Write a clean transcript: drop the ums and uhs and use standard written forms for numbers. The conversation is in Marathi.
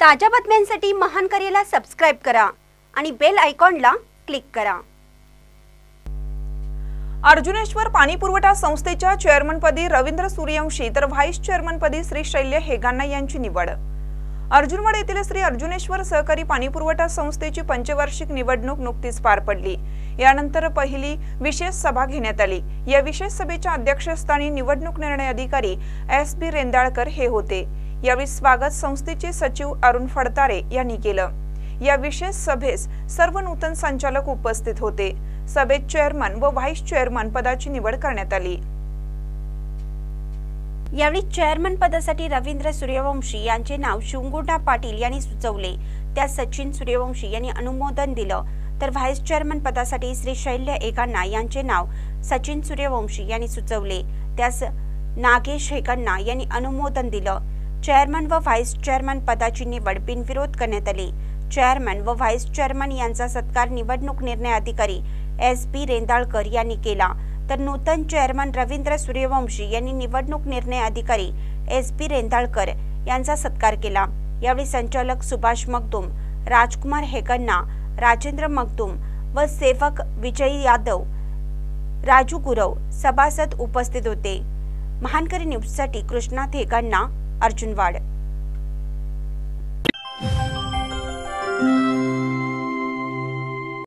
ताज्या बातम्यांसाठी महानकरेला सबस्क्राइब करा आणि बेल आयकॉनला क्लिक करा। अर्जुनेश्वर पाणी पुरवठा संस्थेच्या चेअरमनपदी रवींद्र सूर्यवंशी तर व्हाईस चेअरमनपदी श्री शैल्य हेगांना यांची निवड। अर्जुनवाड येथील श्री अर्जुनेश्वर सहकारी पाणी पुरवठा संस्थेची पंचवार्षिक निवडणूक नुकतीच पार पडली। यानंतर पहिली विशेष सभा घेण्यात आली। या विशेष सभेच्या अध्यक्षस्थानी निवडणूक निर्णय अधिकारी एस.बी. रेंदाळकर हे होते। यावेळी स्वागत संस्थेचे सचिव अरुण फडतारे यांनी केलं। या विशेष सभेस सर्व नूतन संचालक उपस्थित होते। सभेत चेअरमन व व्हाईस चेअरमन पदाची निवड करण्यात आली। यावेळी चेअरमन पदासाठी रवींद्र सूर्यवंशी यांचे नाव शिवगुंडा पाटील यांनी सुचवले। त्या सचिन सूर्यवंशी यांनी अनुमोदन दिलं, तर व्हाईस चेअरमन पदासाठी श्री शैल्य हेगांना यांचे नाव सचिन सूर्यवंशी यांनी सुचवले। त्यास नागेश हेगांना यांनी अनुमोदन दिलं। चेअरमन व व्हाईस चेअरमन पदाची निवड बिनविरोध करण्यात आली। चेअरमन व व्हाईस चेअरमन यांचा सत्कार निवडणूक निर्णय अधिकारी एस.बी. रेंदाळकर यांनी केला, तर नूतन चेअरमन रवींद्र सूर्यवंशी यांनी निवडणूक निर्णय अधिकारी एस.बी. रेंदाळकर यांचा सत्कार केला। यावेळी संचालक सुभाष मगदूम, राजकुमार हेगांना, राजेंद्र मगदूम व सेवक विजय यादव, राजू गुरव सभासद उपस्थित होते। महानकरी न्यूजसाठी कृष्णा हेगांना, अर्जुनवाड।